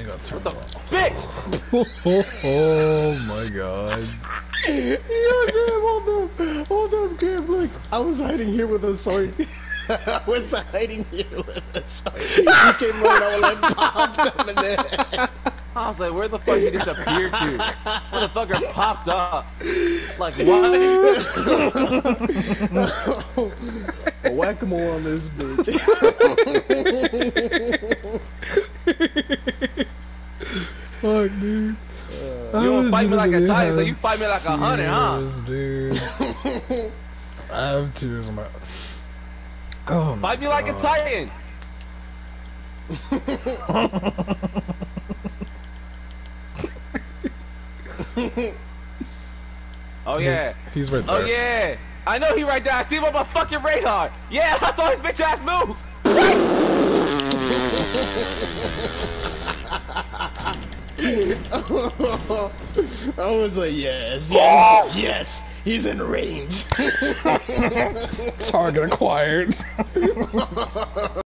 got turned What the off. bitch? Oh my god. Yo, Graham, hold up, Graham, look. I was hiding here with a sword. I was hiding here with a sword. You came running over and popped him in there. I was like, where the fuck did he disappear to? Motherfucker popped up. Like, what? Whack-a-mole on this bitch. Fuck, dude. You don't fight me like a titan, so you fight me like a hunter, huh? Dude. I have tears in my. Oh my Fight me like a God. titan. Oh yeah. He's right there. Oh yeah. I know he right there. I see him on my fucking radar. Yeah, I saw his bitch ass move. I was like, yes, he's in range. Target acquired.